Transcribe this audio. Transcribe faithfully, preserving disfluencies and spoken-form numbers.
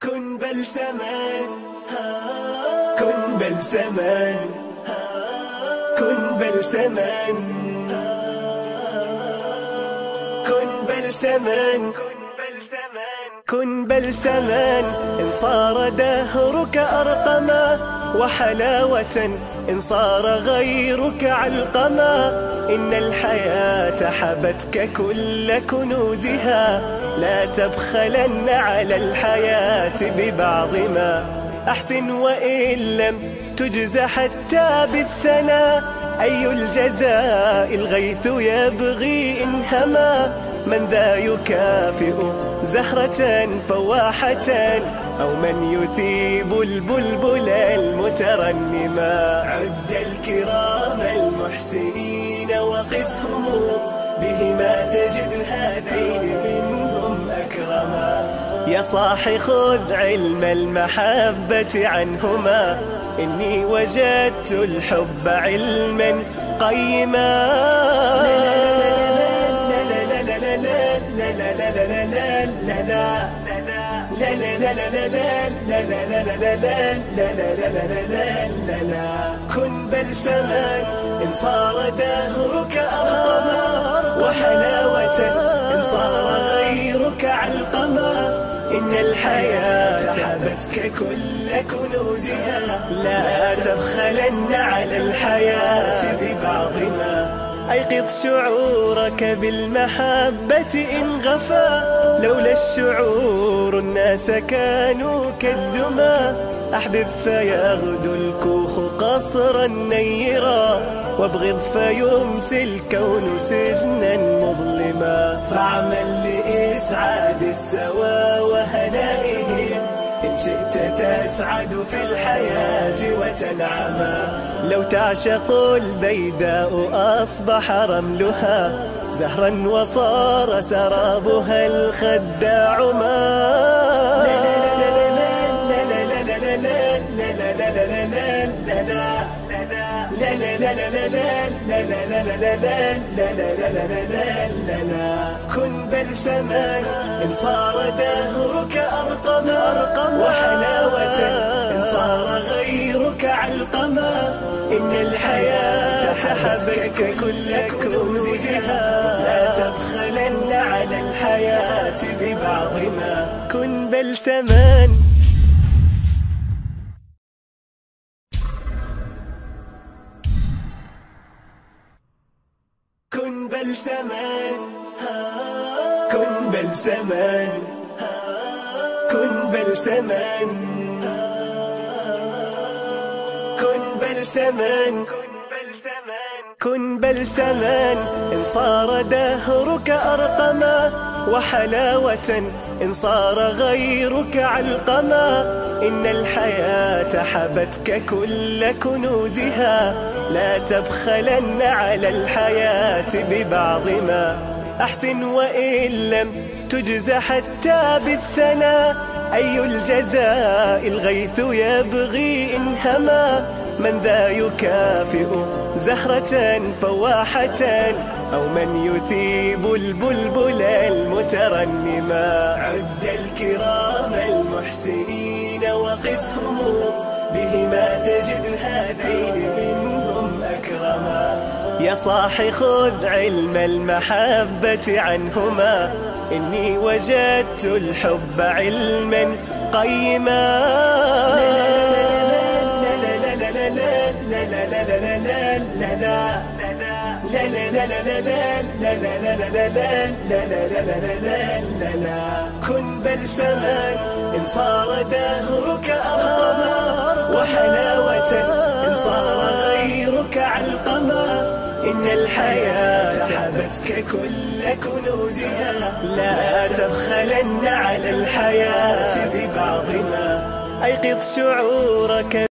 كن بلسما كن بلسما كن بلسما كن بلسما كن بلسما إن صار دهرك أرقما وحلاوة إن صار غيرك علقما إن الحياة حبتك كل كنوزها لا تبخلن على الحياة ببعض ما أحسن وإن لم تجز حتى بالثناء أي الجزاء الغيث يبغي إن هما من ذا يكافئ زهرة فواحة أو من يثيب البلبل المترنما عد الكرام المحسنين وقسهم بهما تجد هذين منهم أكرما يا صاح خذ علم المحبة عنهما إني وجدت الحب علما قيما كن بلسما إن صار دهرك أرقما وحلاوة إن صار غيرك علقما إن الحياة حبتك كل كنوزها لا تبخلن على الحياة ببعض ما أيقظ شعورك بالمحبة إن غفا لولا الشعور الناس كانوا كالدما أحبب فيغدو الكوخ قصرا نيرا وابغض فيمسي الكون سجنا مظلما فاعمل لإسعاد السوى وهنائهم إن شئت تسعد في الحياة وتنعما لو تعشق البيداء أصبح رملها زهرا وصار سرابها الخداع ما كن بلسما إن صار دهرك أرقما وحلاوة إن صار غيرك علقما إن الحياة حبتك كل كنوزها لا تبخلن على الحياة ببعض ما كن بلسما كن بلسما كن بلسما كن بلسما كن بلسما كن بلسما إن صار دهرك أرقما وحلاوة إن صار غيرك علقما إن الحياة حبتك كل كنوزها لا تبخلن على الحياة ببعض ما أحسن وإن لم تجز حتى بالثناء أي الجزاء الغيث يبغي إن هما من ذا يكافئ زهرة فواحة أو من يثيب البلبل المترنما عد الكرام المحسنين وقسهم بهما تجد هذين منهم أكرما يا صاح خذ علم المحبة عنهما إني وجدت الحب علما قيما كن بلسما إن صار دهرك أرقما وحلاوة إن صار غيرك علقما إن الحياة حبتك كل كنوزها لا تبخلن على الحياة ببعض ما أيقظ شعورك